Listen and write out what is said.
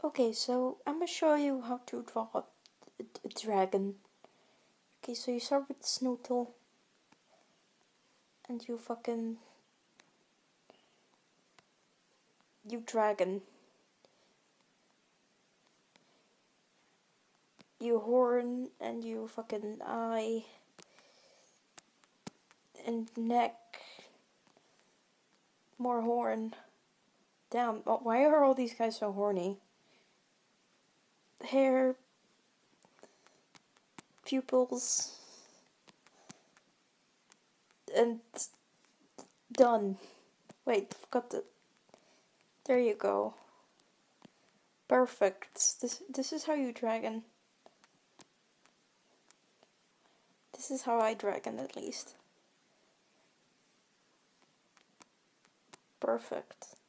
Okay, so I'm gonna show you how to draw a dragon. Okay, so you start with the Snootle. And you dragon. You horn and you fucking eye. And neck. More horn. Damn, why are all these guys so horny? Hair. Pupils. And done. Wait, forgot the... There you go. Perfect. This is how you dragon. This is how I dragon, at least. Perfect.